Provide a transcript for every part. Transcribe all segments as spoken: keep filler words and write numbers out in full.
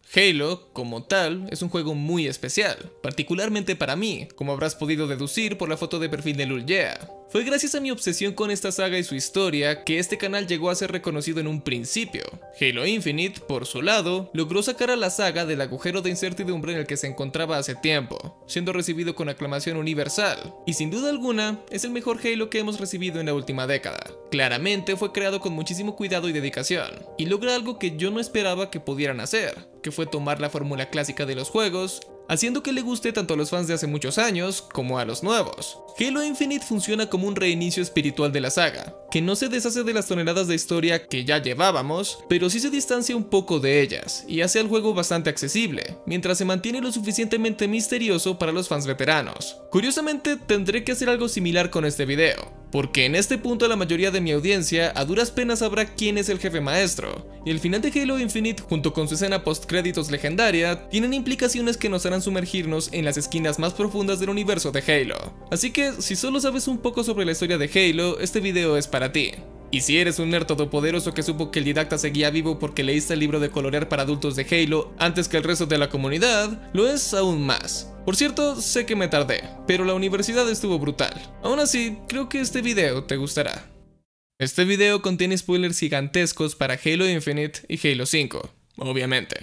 Halo, como tal, es un juego muy especial, particularmente para mí, como habrás podido deducir por la foto de perfil de Lulyea. Fue gracias a mi obsesión con esta saga y su historia que este canal llegó a ser reconocido en un principio. Halo Infinite, por su lado, logró sacar a la saga del agujero de incertidumbre en el que se encontraba hace tiempo, siendo recibido con aclamación universal, y sin duda alguna, es el mejor Halo que hemos recibido en la última década. Claramente fue creado con muchísimo cuidado y dedicación, y logra algo que yo no esperaba que pudieran hacer, que fue tomar la fórmula clásica de los juegos, haciendo que le guste tanto a los fans de hace muchos años como a los nuevos. Halo Infinite funciona como un reinicio espiritual de la saga, que no se deshace de las toneladas de historia que ya llevábamos, pero sí se distancia un poco de ellas, y hace al juego bastante accesible, mientras se mantiene lo suficientemente misterioso para los fans veteranos. Curiosamente, tendré que hacer algo similar con este video, porque en este punto la mayoría de mi audiencia a duras penas sabrá quién es el jefe maestro, y el final de Halo Infinite junto con su escena post créditos legendaria tienen implicaciones que nos harán sumergirnos en las esquinas más profundas del universo de Halo. Así que si solo sabes un poco sobre la historia de Halo, este video es para ti. Y si eres un nerd todopoderoso que supo que el didacta seguía vivo porque leíste el libro de colorear para adultos de Halo antes que el resto de la comunidad, lo es aún más. Por cierto, sé que me tardé, pero la universidad estuvo brutal. Aún así, creo que este video te gustará. Este video contiene spoilers gigantescos para Halo Infinite y Halo cinco, obviamente.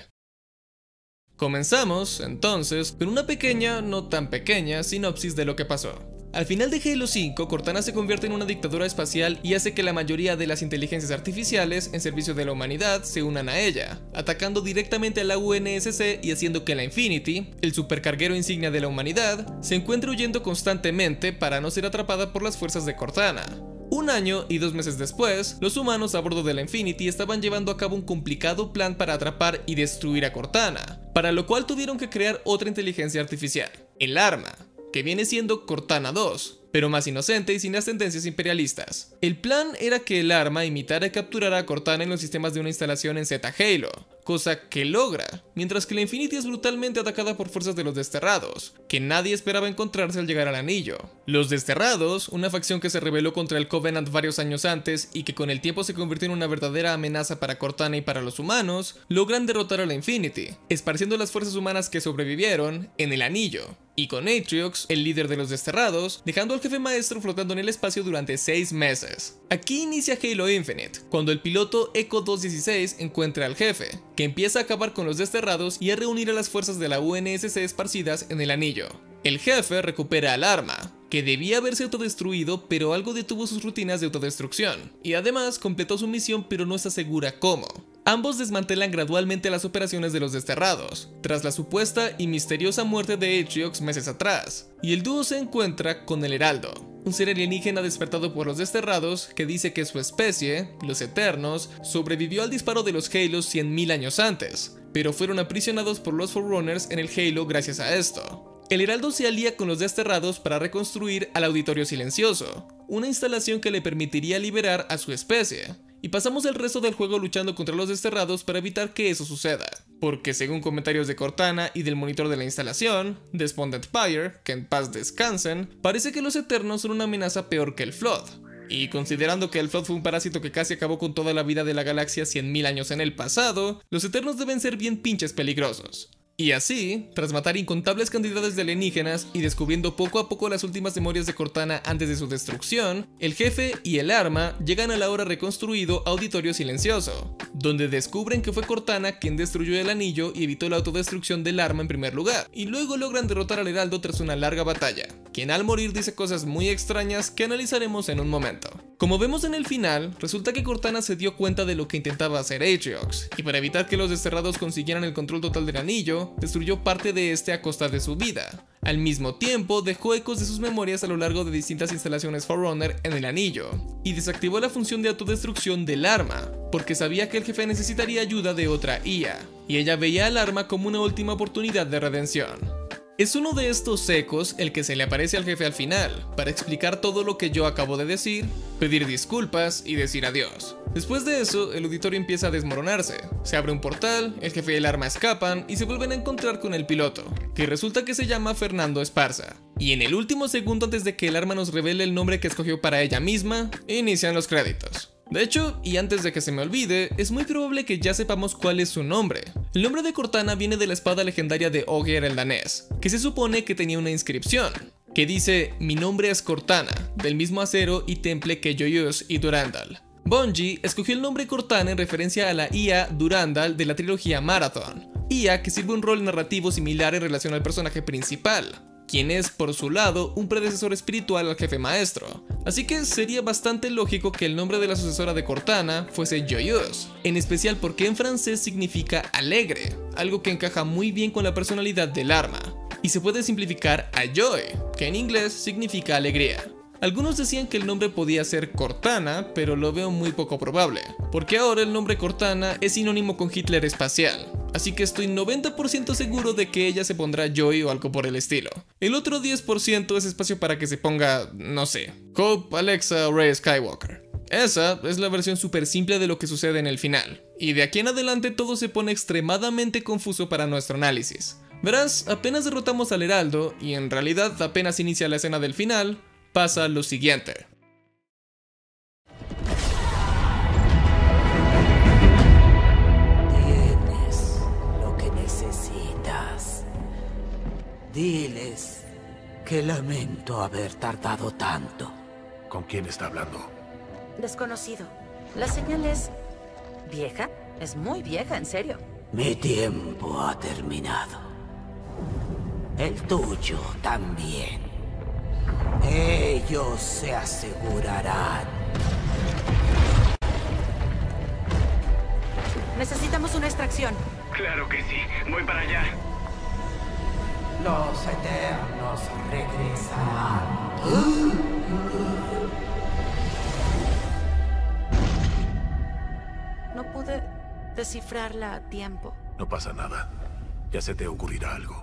Comenzamos, entonces, con una pequeña, no tan pequeña, sinopsis de lo que pasó. Al final de Halo cinco, Cortana se convierte en una dictadura espacial y hace que la mayoría de las inteligencias artificiales en servicio de la humanidad se unan a ella, atacando directamente a la U N S C y haciendo que la Infinity, el supercarguero insignia de la humanidad, se encuentre huyendo constantemente para no ser atrapada por las fuerzas de Cortana. Un año y dos meses después, los humanos a bordo de la Infinity estaban llevando a cabo un complicado plan para atrapar y destruir a Cortana, para lo cual tuvieron que crear otra inteligencia artificial, el Arma, que viene siendo Cortana dos, pero más inocente y sin las tendencias imperialistas. El plan era que el Arma imitara y capturara a Cortana en los sistemas de una instalación en Z Halo, cosa que logra, mientras que la Infinity es brutalmente atacada por fuerzas de los Desterrados, que nadie esperaba encontrarse al llegar al anillo. Los Desterrados, una facción que se rebeló contra el Covenant varios años antes y que con el tiempo se convirtió en una verdadera amenaza para Cortana y para los humanos, logran derrotar a la Infinity, esparciendo las fuerzas humanas que sobrevivieron en el anillo, y con Atriox, el líder de los Desterrados, dejando al jefe maestro flotando en el espacio durante seis meses. Aquí inicia Halo Infinite, cuando el piloto Echo doscientos dieciséis encuentra al jefe, que empieza a acabar con los Desterrados y a reunir a las fuerzas de la U N S C esparcidas en el anillo. El jefe recupera al Arma, que debía haberse autodestruido, pero algo detuvo sus rutinas de autodestrucción, y además completó su misión pero no está segura cómo. Ambos desmantelan gradualmente las operaciones de los Desterrados, tras la supuesta y misteriosa muerte de Atriox meses atrás, y el dúo se encuentra con el Heraldo, un ser alienígena despertado por los Desterrados que dice que su especie, los Eternos, sobrevivió al disparo de los Halos cien mil años antes, pero fueron aprisionados por los Forerunners en el Halo gracias a esto. El Heraldo se alía con los Desterrados para reconstruir al Auditorio Silencioso, una instalación que le permitiría liberar a su especie, y pasamos el resto del juego luchando contra los Desterrados para evitar que eso suceda, porque según comentarios de Cortana y del monitor de la instalación, Despondent Pyre, que en paz descansen, parece que los Eternos son una amenaza peor que el Flood. Y considerando que el Flood fue un parásito que casi acabó con toda la vida de la galaxia cien mil años en el pasado, los Eternos deben ser bien pinches peligrosos. Y así, tras matar incontables cantidades de alienígenas y descubriendo poco a poco las últimas memorias de Cortana antes de su destrucción, el jefe y el Arma llegan al ahora reconstruido Auditorio Silencioso, donde descubren que fue Cortana quien destruyó el anillo y evitó la autodestrucción del Arma en primer lugar, y luego logran derrotar al Heraldo tras una larga batalla, quien al morir dice cosas muy extrañas que analizaremos en un momento. Como vemos en el final, resulta que Cortana se dio cuenta de lo que intentaba hacer Atriox, y para evitar que los Desterrados consiguieran el control total del anillo, destruyó parte de este a costa de su vida. Al mismo tiempo, dejó ecos de sus memorias a lo largo de distintas instalaciones Forerunner en el anillo, y desactivó la función de autodestrucción del Arma, porque sabía que el jefe necesitaría ayuda de otra I A, y ella veía al Arma como una última oportunidad de redención. Es uno de estos ecos el que se le aparece al jefe al final, para explicar todo lo que yo acabo de decir, pedir disculpas y decir adiós. Después de eso, el auditorio empieza a desmoronarse, se abre un portal, el jefe y el Arma escapan y se vuelven a encontrar con el piloto, que resulta que se llama Fernando Esparza. Y en el último segundo antes de que el Arma nos revele el nombre que escogió para ella misma, inician los créditos. De hecho, y antes de que se me olvide, es muy probable que ya sepamos cuál es su nombre. El nombre de Cortana viene de la espada legendaria de Ogier el danés, que se supone que tenía una inscripción, que dice: mi nombre es Cortana, del mismo acero y temple que Joyeuse y Durandal. Bungie escogió el nombre Cortana en referencia a la I A Durandal de la trilogía Marathon, I A que sirve un rol narrativo similar en relación al personaje principal, quien es, por su lado, un predecesor espiritual al jefe maestro. Así que sería bastante lógico que el nombre de la sucesora de Cortana fuese Joyeuse, en especial porque en francés significa alegre, algo que encaja muy bien con la personalidad del arma, y se puede simplificar a Joy, que en inglés significa alegría. Algunos decían que el nombre podía ser Cortana, pero lo veo muy poco probable, porque ahora el nombre Cortana es sinónimo con Hitler espacial, así que estoy noventa por ciento seguro de que ella se pondrá Joy o algo por el estilo. El otro diez por ciento es espacio para que se ponga, no sé, Hope, Alexa o Rey Skywalker. Esa es la versión súper simple de lo que sucede en el final, y de aquí en adelante todo se pone extremadamente confuso para nuestro análisis. Verás, apenas derrotamos al Heraldo, y en realidad apenas inicia la escena del final, pasa lo siguiente. Tienes lo que necesitas. Diles que lamento haber tardado tanto. ¿Con quién está hablando? Desconocido. La señal es vieja. Es muy vieja, en serio. Mi tiempo ha terminado. El tuyo también. Ellos se asegurarán. Necesitamos una extracción. Claro que sí. Voy para allá. Los Eternos regresarán. No pude descifrarla a tiempo. No pasa nada. Ya se te ocurrirá algo.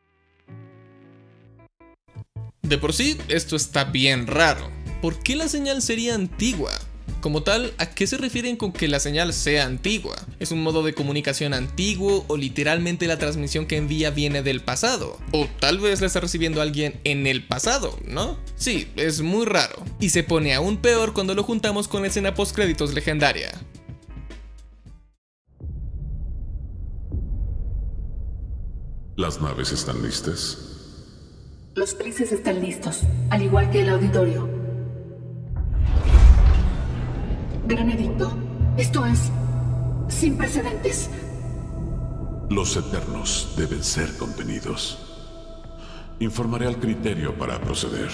De por sí, esto está bien raro. ¿Por qué la señal sería antigua? Como tal, ¿a qué se refieren con que la señal sea antigua? ¿Es un modo de comunicación antiguo o literalmente la transmisión que envía viene del pasado? O tal vez la está recibiendo alguien en el pasado, ¿no? Sí, es muy raro. Y se pone aún peor cuando lo juntamos con la escena postcréditos legendaria. ¿Las naves están listas? Los prises están listos, al igual que el auditorio. Gran edicto, esto es sin precedentes. Los Eternos deben ser contenidos. Informaré al criterio para proceder.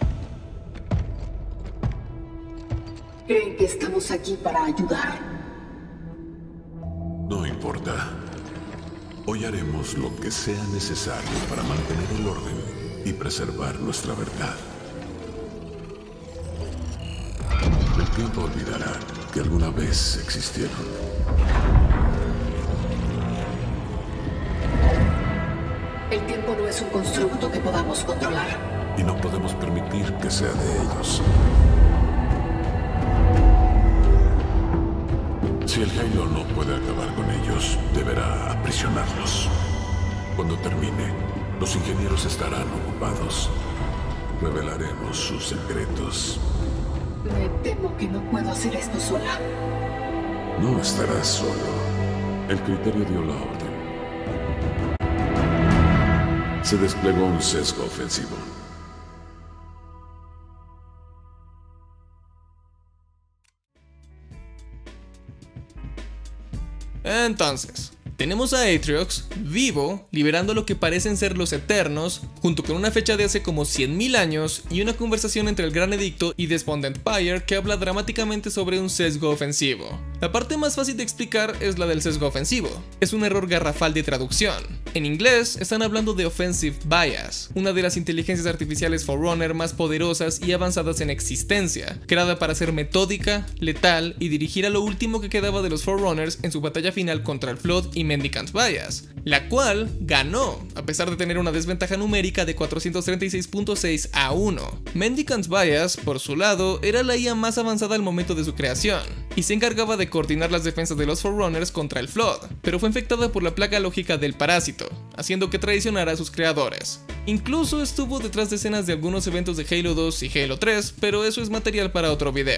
¿Creen que estamos aquí para ayudar? No importa. Hoy haremos lo que sea necesario para mantener el orden y preservar nuestra verdad. El tiempo olvidará que alguna vez existieron. El tiempo no es un constructo que podamos controlar. Y no podemos permitir que sea de ellos. Si el Halo no puede acabar con ellos, deberá aprisionarlos. Cuando termine, los ingenieros estarán ocupados. Revelaremos sus secretos. Me temo que no puedo hacer esto sola. No estarás solo. El criterio dio la orden. Se desplegó un sesgo ofensivo. Entonces, tenemos a Atriox vivo, liberando lo que parecen ser los Eternos, junto con una fecha de hace como cien mil años y una conversación entre el Gran Edicto y Despondent Pyre que habla dramáticamente sobre un sesgo ofensivo. La parte más fácil de explicar es la del sesgo ofensivo. Es un error garrafal de traducción. En inglés están hablando de Offensive Bias, una de las inteligencias artificiales Forerunner más poderosas y avanzadas en existencia, creada para ser metódica, letal y dirigir a lo último que quedaba de los Forerunners en su batalla final contra el Flood y Mendicant Bias, la cual ganó, a pesar de tener una desventaja numérica de cuatrocientos treinta y seis punto seis a uno. Mendicant Bias, por su lado, era la I A más avanzada al momento de su creación, y se encargaba de coordinar las defensas de los Forerunners contra el Flood, pero fue infectada por la plaga lógica del parásito, haciendo que traicionara a sus creadores. Incluso estuvo detrás de escenas de algunos eventos de Halo dos y Halo tres, pero eso es material para otro video.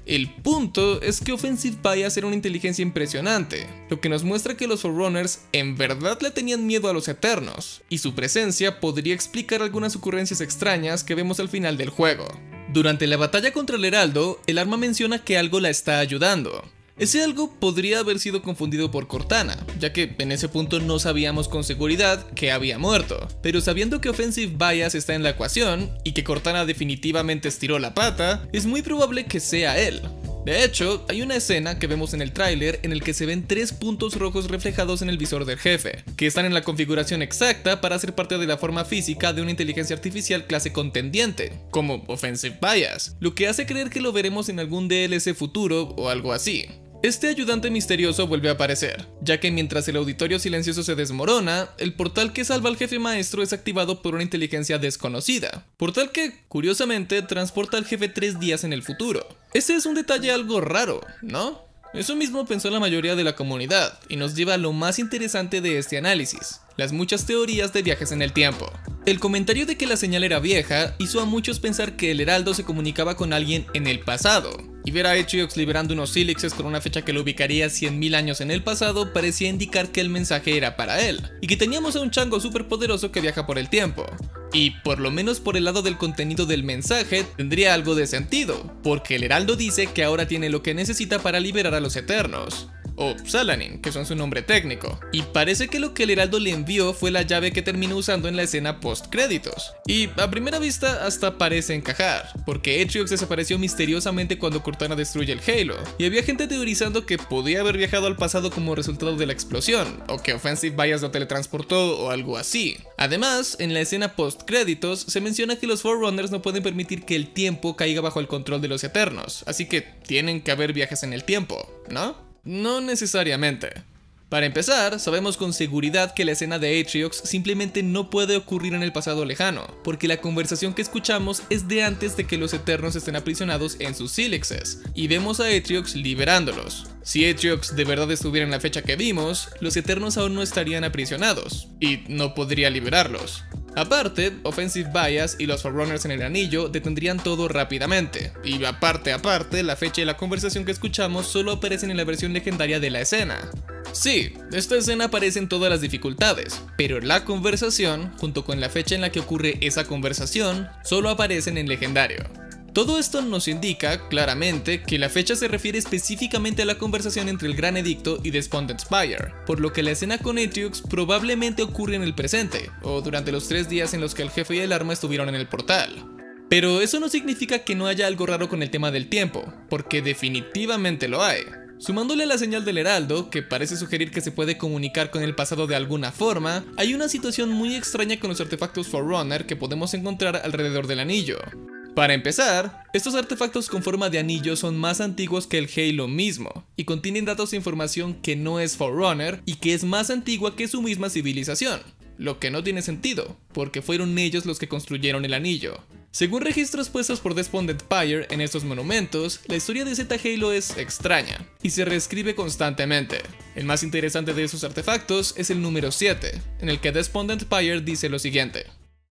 El punto es que Offensive Bias era una inteligencia impresionante, lo que nos muestra que los Forerunners en verdad le tenían miedo a los Eternos, y su presencia podría explicar algunas ocurrencias extrañas que vemos al final del juego. Durante la batalla contra el Heraldo, el arma menciona que algo la está ayudando. Ese algo podría haber sido confundido por Cortana, ya que en ese punto no sabíamos con seguridad que había muerto, pero sabiendo que Offensive Bias está en la ecuación y que Cortana definitivamente estiró la pata, es muy probable que sea él. De hecho, hay una escena que vemos en el tráiler en el que se ven tres puntos rojos reflejados en el visor del jefe, que están en la configuración exacta para ser parte de la forma física de una inteligencia artificial clase contendiente, como Offensive Bias, lo que hace creer que lo veremos en algún D L C futuro o algo así. Este ayudante misterioso vuelve a aparecer, ya que mientras el auditorio silencioso se desmorona, el portal que salva al jefe maestro es activado por una inteligencia desconocida, portal que, curiosamente, transporta al jefe tres días en el futuro. Ese es un detalle algo raro, ¿no? Eso mismo pensó la mayoría de la comunidad, y nos lleva a lo más interesante de este análisis, las muchas teorías de viajes en el tiempo. El comentario de que la señal era vieja hizo a muchos pensar que el Heraldo se comunicaba con alguien en el pasado, y ver a Atriox liberando unos sílixes con una fecha que lo ubicaría cien mil años en el pasado parecía indicar que el mensaje era para él, y que teníamos a un chango superpoderoso que viaja por el tiempo. Y por lo menos por el lado del contenido del mensaje tendría algo de sentido, porque el Heraldo dice que ahora tiene lo que necesita para liberar a los Eternos, o Salanin, que son su nombre técnico, y parece que lo que el Heraldo le envió fue la llave que terminó usando en la escena post créditos. Y a primera vista hasta parece encajar, porque Atriox desapareció misteriosamente cuando Cortana destruye el Halo, y había gente teorizando que podía haber viajado al pasado como resultado de la explosión, o que Offensive Bias lo teletransportó o algo así. Además, en la escena post créditos se menciona que los Forerunners no pueden permitir que el tiempo caiga bajo el control de los Eternos, así que tienen que haber viajes en el tiempo, ¿no? No necesariamente. Para empezar, sabemos con seguridad que la escena de Atriox simplemente no puede ocurrir en el pasado lejano, porque la conversación que escuchamos es de antes de que los Eternos estén aprisionados en sus sílixes, y vemos a Atriox liberándolos. Si Atriox de verdad estuviera en la fecha que vimos, los Eternos aún no estarían aprisionados, y no podría liberarlos. Aparte, Offensive Bias y los Forerunners en el anillo detendrían todo rápidamente, y aparte aparte, la fecha y la conversación que escuchamos solo aparecen en la versión legendaria de la escena. Sí, esta escena aparece en todas las dificultades, pero la conversación, junto con la fecha en la que ocurre esa conversación, solo aparecen en legendario. Todo esto nos indica, claramente, que la fecha se refiere específicamente a la conversación entre el Gran Edicto y Despondent Spire, por lo que la escena con Atriox probablemente ocurre en el presente, o durante los tres días en los que el jefe y el arma estuvieron en el portal. Pero eso no significa que no haya algo raro con el tema del tiempo, porque definitivamente lo hay. Sumándole a la señal del Heraldo, que parece sugerir que se puede comunicar con el pasado de alguna forma, hay una situación muy extraña con los artefactos Forerunner que podemos encontrar alrededor del anillo. Para empezar, estos artefactos con forma de anillo son más antiguos que el Halo mismo, y contienen datos e información que no es Forerunner y que es más antigua que su misma civilización, lo que no tiene sentido, porque fueron ellos los que construyeron el anillo. Según registros puestos por Despondent Spire en estos monumentos, la historia de Z Halo es extraña, y se reescribe constantemente. El más interesante de esos artefactos es el número siete, en el que Despondent Spire dice lo siguiente.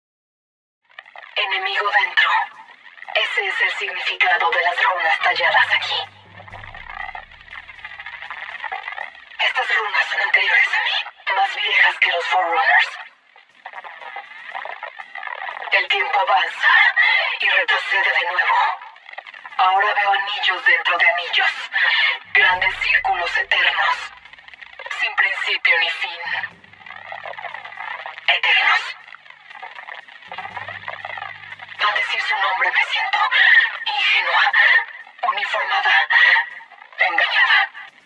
Enemigo dentro. Ese es el significado de las runas talladas aquí. Estas runas son anteriores a mí, más viejas que los Forerunners. El tiempo avanza y retrocede de nuevo. Ahora veo anillos dentro de anillos, grandes círculos eternos, sin principio ni fin. Eternos. Al decir su nombre me siento ingenua, uniformada, engañada.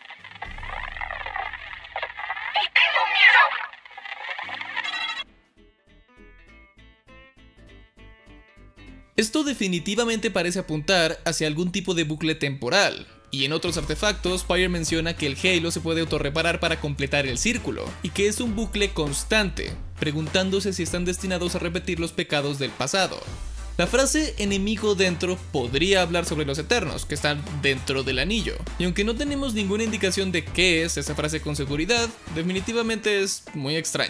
Y tengo miedo. Esto definitivamente parece apuntar hacia algún tipo de bucle temporal, y en otros artefactos Spire menciona que el Halo se puede autorreparar para completar el círculo, y que es un bucle constante, preguntándose si están destinados a repetir los pecados del pasado. La frase enemigo dentro podría hablar sobre los Eternos, que están dentro del anillo, y aunque no tenemos ninguna indicación de qué es esa frase con seguridad, definitivamente es muy extraña.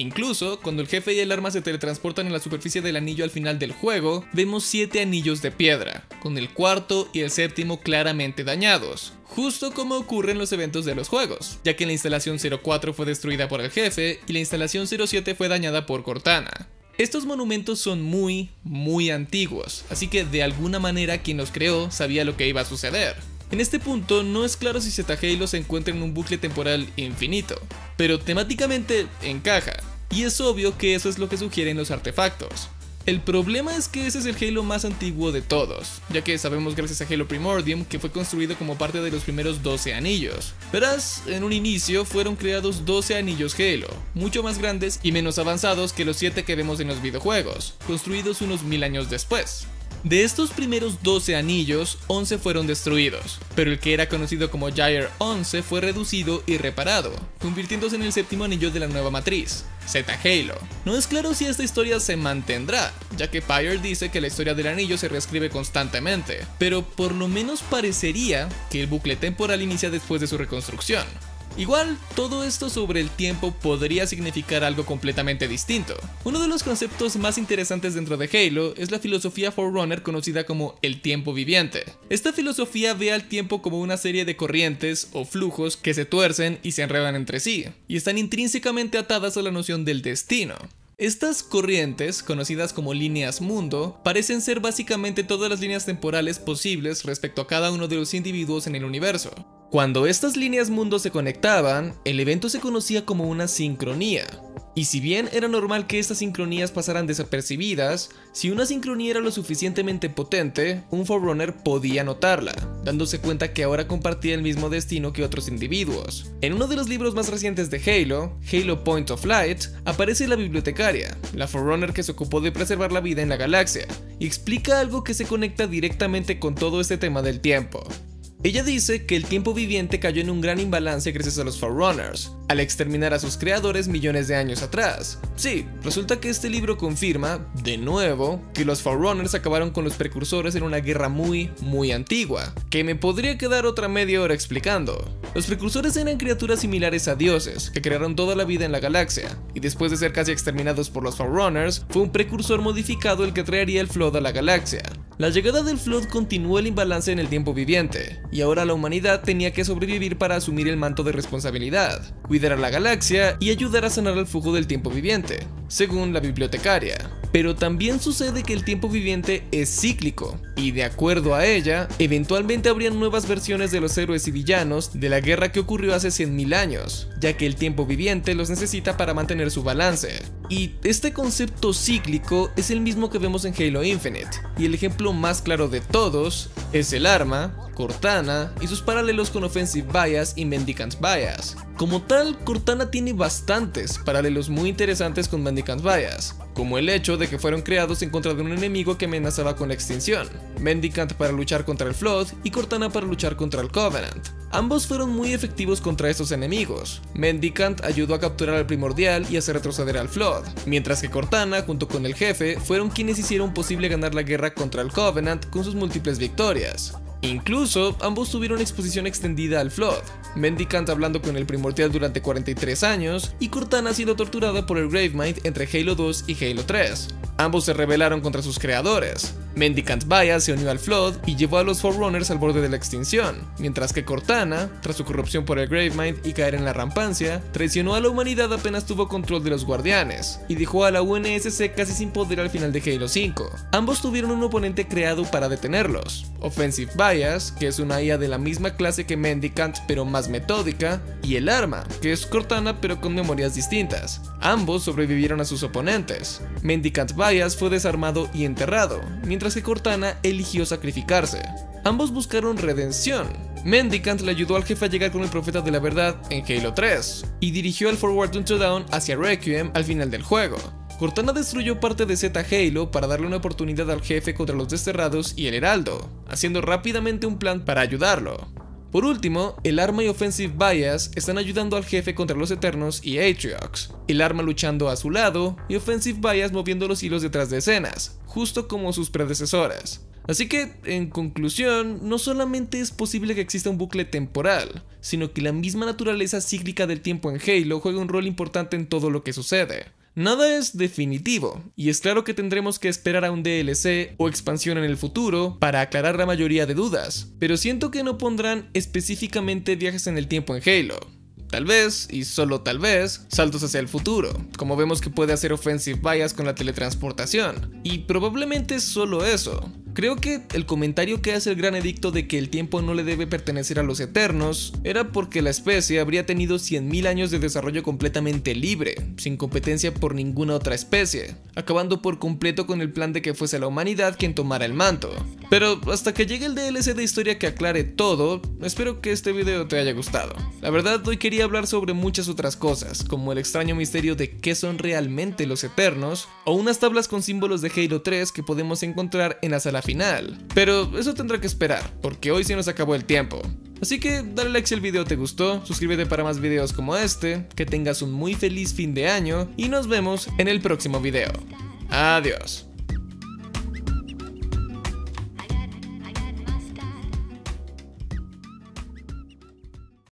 Incluso, cuando el jefe y el arma se teletransportan en la superficie del anillo al final del juego, vemos siete anillos de piedra, con el cuarto y el séptimo claramente dañados, justo como ocurre en los eventos de los juegos, ya que la instalación cero cuatro fue destruida por el jefe y la instalación cero siete fue dañada por Cortana. Estos monumentos son muy, muy antiguos, así que de alguna manera quien los creó sabía lo que iba a suceder. En este punto no es claro si Zeta Halo se encuentra en un bucle temporal infinito, pero temáticamente encaja, y es obvio que eso es lo que sugieren los artefactos. El problema es que ese es el Halo más antiguo de todos, ya que sabemos gracias a Halo Primordium que fue construido como parte de los primeros doce anillos. Verás, en un inicio fueron creados doce anillos Halo, mucho más grandes y menos avanzados que los siete que vemos en los videojuegos, construidos unos mil años después. De estos primeros doce anillos, once fueron destruidos, pero el que era conocido como Gyre once fue reducido y reparado, convirtiéndose en el séptimo anillo de la nueva matriz, Zeta Halo. No es claro si esta historia se mantendrá, ya que Pyre dice que la historia del anillo se reescribe constantemente, pero por lo menos parecería que el bucle temporal inicia después de su reconstrucción. Igual, todo esto sobre el tiempo podría significar algo completamente distinto. Uno de los conceptos más interesantes dentro de Halo es la filosofía Forerunner conocida como el tiempo viviente. Esta filosofía ve al tiempo como una serie de corrientes o flujos que se tuercen y se enredan entre sí, y están intrínsecamente atadas a la noción del destino. Estas corrientes, conocidas como líneas mundo, parecen ser básicamente todas las líneas temporales posibles respecto a cada uno de los individuos en el universo. Cuando estas líneas mundo se conectaban, el evento se conocía como una sincronía. Y si bien era normal que estas sincronías pasaran desapercibidas, si una sincronía era lo suficientemente potente, un Forerunner podía notarla, dándose cuenta que ahora compartía el mismo destino que otros individuos. En uno de los libros más recientes de Halo, Halo Point of Light, aparece la bibliotecaria, la Forerunner que se ocupó de preservar la vida en la galaxia, y explica algo que se conecta directamente con todo este tema del tiempo. Ella dice que el tiempo viviente cayó en un gran imbalance gracias a los Forerunners, al exterminar a sus creadores millones de años atrás. Sí, resulta que este libro confirma, de nuevo, que los Forerunners acabaron con los precursores en una guerra muy, muy antigua, que me podría quedar otra media hora explicando. Los precursores eran criaturas similares a dioses, que crearon toda la vida en la galaxia, y después de ser casi exterminados por los Forerunners, fue un precursor modificado el que traería el Flood a la galaxia. La llegada del Flood continuó el imbalance en el tiempo viviente, y ahora la humanidad tenía que sobrevivir para asumir el manto de responsabilidad, cuidar a la galaxia y ayudar a sanar el flujo del tiempo viviente, según la bibliotecaria. Pero también sucede que el tiempo viviente es cíclico, y de acuerdo a ella, eventualmente habrían nuevas versiones de los héroes y villanos de la guerra que ocurrió hace cien mil años, ya que el tiempo viviente los necesita para mantener su balance. Y este concepto cíclico es el mismo que vemos en Halo Infinite, y el ejemplo más claro de todos es el arma, Cortana y sus paralelos con Offensive Bias y Mendicant Bias. Como tal, Cortana tiene bastantes paralelos muy interesantes con Mendicant Bias, como el hecho de que fueron creados en contra de un enemigo que amenazaba con la extinción, Mendicant para luchar contra el Flood y Cortana para luchar contra el Covenant. Ambos fueron muy efectivos contra estos enemigos. Mendicant ayudó a capturar al Primordial y hacer retroceder al Flood, mientras que Cortana, junto con el jefe, fueron quienes hicieron posible ganar la guerra contra el Covenant con sus múltiples victorias. Incluso, ambos tuvieron exposición extendida al Flood, Mendicant hablando con el Primordial durante cuarenta y tres años y Cortana siendo torturada por el Gravemind entre Halo dos y Halo tres. Ambos se rebelaron contra sus creadores. Mendicant Bias se unió al Flood y llevó a los Forerunners al borde de la extinción, mientras que Cortana, tras su corrupción por el Gravemind y caer en la rampancia, traicionó a la humanidad apenas tuvo control de los Guardianes, y dejó a la U N S C casi sin poder al final de Halo cinco. Ambos tuvieron un oponente creado para detenerlos, Offensive Bias, que es una I A de la misma clase que Mendicant pero más metódica, y el arma, que es Cortana pero con memorias distintas. Ambos sobrevivieron a sus oponentes. Mendicant Bias fue desarmado y enterrado, mientras que Cortana eligió sacrificarse. Ambos buscaron redención. Mendicant le ayudó al jefe a llegar con el profeta de la verdad en Halo tres, y dirigió el Forward Unto Dawn hacia Requiem al final del juego. Cortana destruyó parte de Zeta Halo para darle una oportunidad al jefe contra los Desterrados y el Heraldo, haciendo rápidamente un plan para ayudarlo. Por último, el arma y Offensive Bias están ayudando al jefe contra los Eternos y Atriox, el arma luchando a su lado y Offensive Bias moviendo los hilos detrás de escenas, justo como sus predecesoras. Así que, en conclusión, no solamente es posible que exista un bucle temporal, sino que la misma naturaleza cíclica del tiempo en Halo juega un rol importante en todo lo que sucede. Nada es definitivo, y es claro que tendremos que esperar a un D L C o expansión en el futuro para aclarar la mayoría de dudas, pero siento que no pondrán específicamente viajes en el tiempo en Halo. Tal vez, y solo tal vez, saltos hacia el futuro, como vemos que puede hacer Offensive Bias con la teletransportación, y probablemente solo eso. Creo que el comentario que hace el Gran Edicto de que el tiempo no le debe pertenecer a los Eternos era porque la especie habría tenido cien mil años de desarrollo completamente libre, sin competencia por ninguna otra especie, acabando por completo con el plan de que fuese la humanidad quien tomara el manto. Pero hasta que llegue el D L C de historia que aclare todo, espero que este video te haya gustado. La verdad, hoy quería hablar sobre muchas otras cosas, como el extraño misterio de qué son realmente los Eternos, o unas tablas con símbolos de Halo tres que podemos encontrar en la sala final, pero eso tendrá que esperar, porque hoy se nos acabó el tiempo. Así que dale like si el video te gustó, suscríbete para más videos como este, que tengas un muy feliz fin de año y nos vemos en el próximo video. Adiós.